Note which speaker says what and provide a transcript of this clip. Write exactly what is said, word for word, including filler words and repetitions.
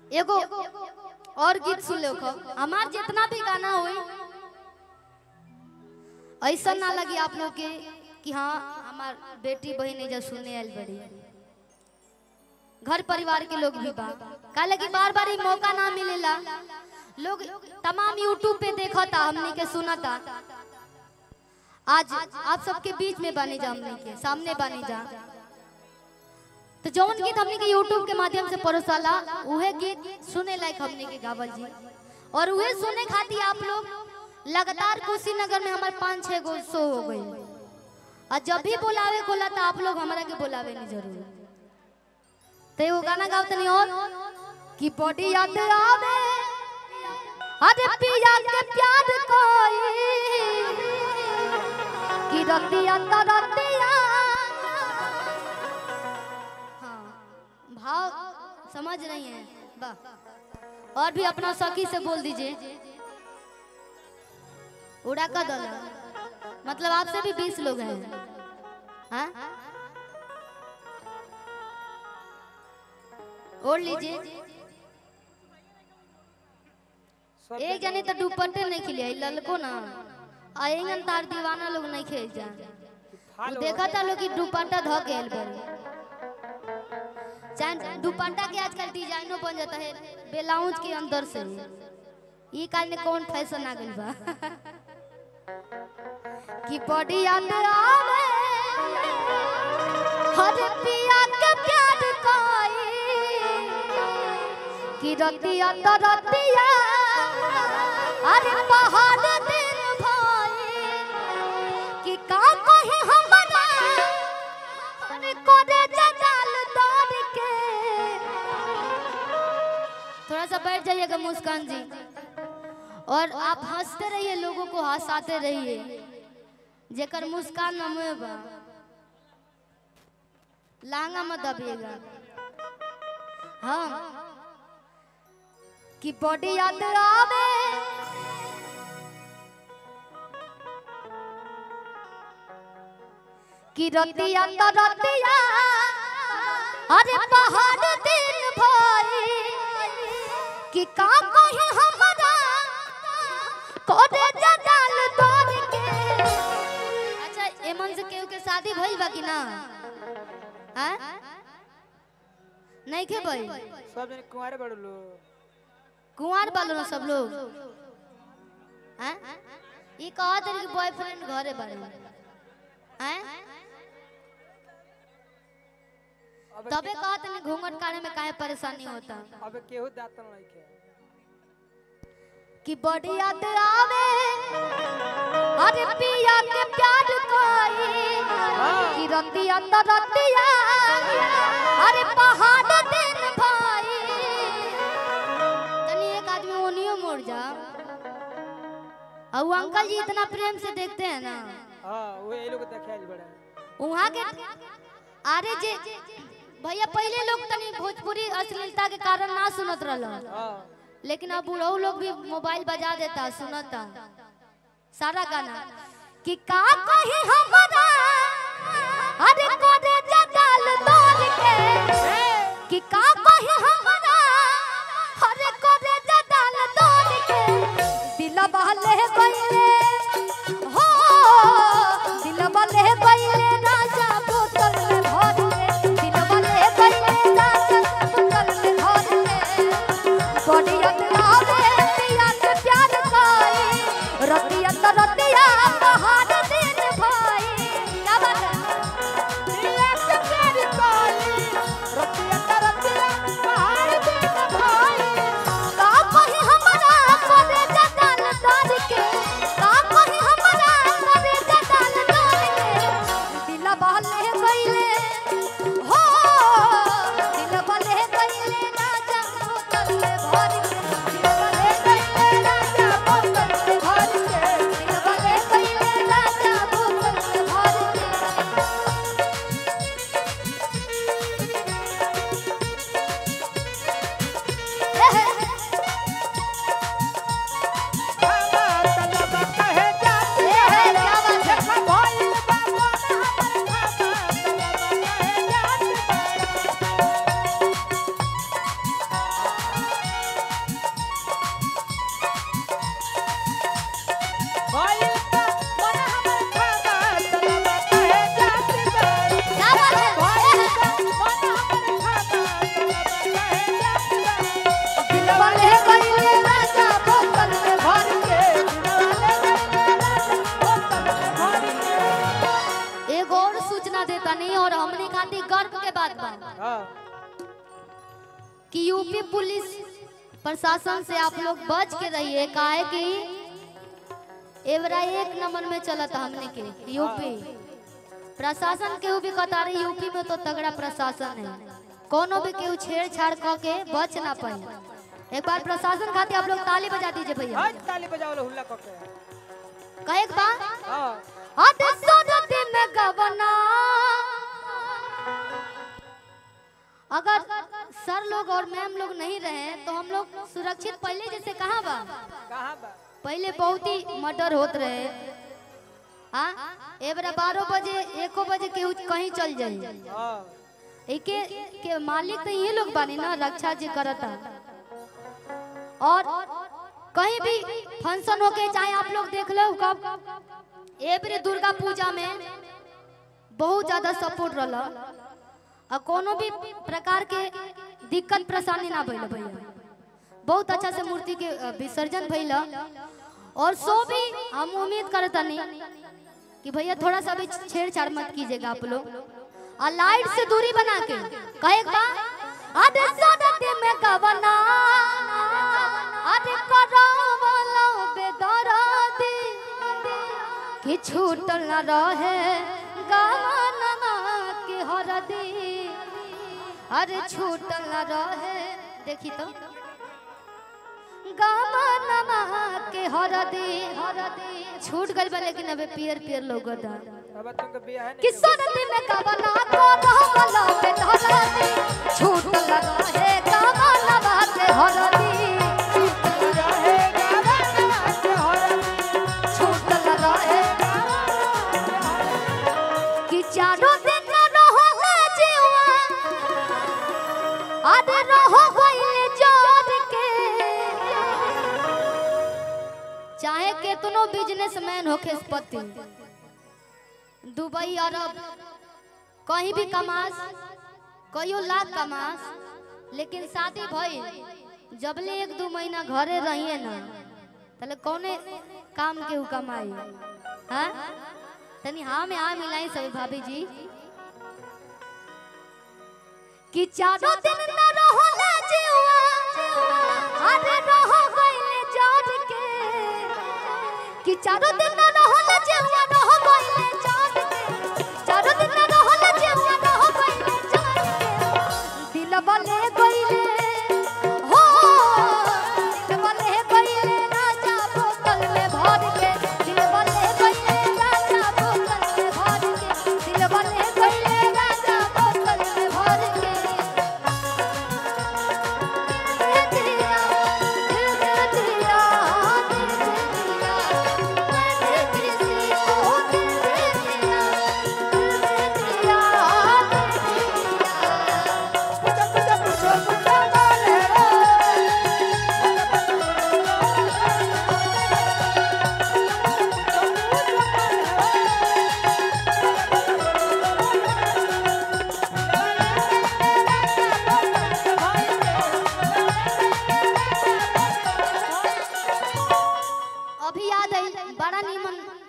Speaker 1: एगो और गीत सुन लो। हमार जितना भी गाना हुई ऐसा ना लगी आप लोग के कि हाँ हमार बेटी बहन जब सुनने आयल बड़ी, घर परिवार के लोग भी बा का लगी बार बार मौका ना मिलेला। लोग तमाम यूट्यूब पे देखा था, हमने के सुना था। आज आप सबके बीच में बने जा, हमने के सामने बने जा। तो जौन गीत हमने के यूट्यूब के माध्यम से परोसाला उहे गीत सुने लायक हमने के गावल जी, और उहे सुने खातिर आप लोग लगातार कुशीनगर में हमारे पाँच छह गो शो हो गई। और जब भी बुलावे खोला तो आप लोग हमारा के बुलावे नहीं जरूर। तो वो गाना गाओ तनी और कि बॉडी याद आवे अरे पिया के प्यार कोई कि रतिया तो रतिया। हाँ भाव समझ रही हैं वाह। और भी अपना सखी से बोल दीजिए उड़ा का दला, मतलब आपसे भी बीस लोग हैं। हाँ और लीजिए एक जने तो दुपट्टे नहीं खिले ललको ना आएंगे तार दीवाना लोग नहीं खेल जा। देखा था लोग कि दुपट्टा धो के दुपट्टा के आजकल डिजाइनो बन जाता है ब्लाउज के अंदर से। ये कारण कौन फैशन आ गई बा कि बॉडी याद आवे हर पिया के प्यार कोई कि रतिया तो रतिया अरे पहाड़ दिन भाई कि का कहे हमरा अरे कोरे जजाल दौड़ के। थोड़ा सा बैठ जाइएगा मुस्कान जी, और आप हंसते रहिए, लोगों को हंसाते रहिए। जेकर मुस्कान न मुँह बा लांगा मत दबिएगा। हाँ कि बॉडी याद आवे कि रतिया तो रतिया अरे पहाड़ दिन भाई कि का कहे हमरा कोरे जजाल दौड़ के। अच्छा एमन से केहू के शादी भइल बा कि ना? हां नहीं के भाई
Speaker 2: सब जने कुंवारे बड़ लो
Speaker 1: कुंवार बालो सब लोग। हैं ई कहत है कि बॉयफ्रेंड घरे बारे हैं तबे कहत नहीं घूंघट काढ़े में काहे परेशानी होता।
Speaker 2: अबे केहू दातन नहीं के
Speaker 1: कि बॉडी याद आवे अरे पिया के प्यार कोई कि रतिया तो रतिया अरे पहाड़ दिन भाई। तनी एक आदमी ओनियो मोड़ जा। और अंकल जी इतना प्रेम से देखते हैं ना।
Speaker 2: हां वो ये लोग देखाइल बड़ा
Speaker 1: वहां के अरे जे भैया पहले लोग तनी भोजपुरी अश्लीलता के कारण ना सुनत रहल।
Speaker 2: हां
Speaker 1: लेकिन अब बूढ़ो लोग भी मोबाइल बजा देता सुनता सारा गाना कि का कहे हमरा अरे कोरे जजाल दौड़ के कि का कहे हमरा अरे कोरे जजाल दौड़ के। दिलवा ले गइले हो दिलवा ले गइले राजा बोतल में भर के। दिलवा ले गइले राजा बोतल में भर के। बॉडी रतिया तो रतिया पहाड़ दिन भाई। क्या बात है? रतिया तो रतिया पहाड़ कि यूपी पुलिस प्रशासन से आप लोग बच के रहिए, काहे कि एवरा एक नंबर में चलत हमने के यूपी प्रशासन केहू भी कतारी यूपी में तो तगड़ा प्रशासन है, कोनो भी केहू छेड़छाड़ करके बच ना पाए। एक बार प्रशासन खाते आप लोग ताली बजा दीजिए भैया।
Speaker 2: आज ताली बजाओ लो हुल्ला करके।
Speaker 1: कहे एक बार
Speaker 2: हां
Speaker 1: आधे सोनती में गवना, अगर सर लोग और मैम लोग नहीं रहे तो हम लोग सुरक्षित पहले जैसे कहाँ बा
Speaker 2: कहां बा
Speaker 1: पहले बहुत ही मर्डर होत रहे। हाँ एबरा बारह बजे एको बजे केहू कहीं चल जाए।
Speaker 2: हां
Speaker 1: एके के मालिक तो ये लोग बानी ना, रक्षा जी करता। और कहीं भी फंक्शन होके चाहे आप लोग देख लो कब एबरे दुर्गा पूजा में बहुत ज्यादा सपोर्ट रहा और कोनो भी प्रकार के दिक्कत परेशानी ना भइल भैया, बहुत अच्छा से मूर्ति के विसर्जन भइल। और सो भी हम उम्मीद करतनी कि भैया थोड़ा सा भी छेड़छाड़ मत कीजिएगा आप लोग, और लाइट से दूरी बना के कहे आधे सादते में गवना आधे करावलो बेदरादी कि छूटल न रहे गवना के हरदी, अरे छूटल न रहे। देखी तो गवना के हरदी हरदी छूट गइल बा, लेकिन अबे पियर पियर लोगदा
Speaker 2: अब तुमके बियाह है
Speaker 1: कि सरदी में गवना को रहवलो बेदरादी छूटल न रहे गवना के हरदी चारों दिन रहो जीवा आधे रहो गइले जोर के, चाहे केतनो बिजनेसमैन होके पति दुबई अरब कहीं भी कमास कईयो लाख कमास, लेकिन शादी भइल जबले एक दो महीना घरे रहिए ना तले कौने काम के उ कमाई। हाँ तनी हाँ में हाँ मिलाई सभी भाभी जी कि चारों दिन न रहो ना जीवा अरे रहो गइले जोर के, कि चारों दिन न रहो ना जीवा रहो गइले जोर के, चारों दिन न रहो ना जीवा रहो गइले जोर के, दिल वाले गइले हो दिल वाले गइले राजा बोतल में भर के, दिल वाले गइले राजा बोतल में भर के, दिल वाले गइले राजा बोतल में भर के। दिल दे दिया दिल दे दिया दिल दे दिया मैंने किसी को दिल दे दिया दिल दे दिया
Speaker 2: पूछो पूछो पूछो पूछो बोले
Speaker 1: अभी याद आई बड़ा नीमन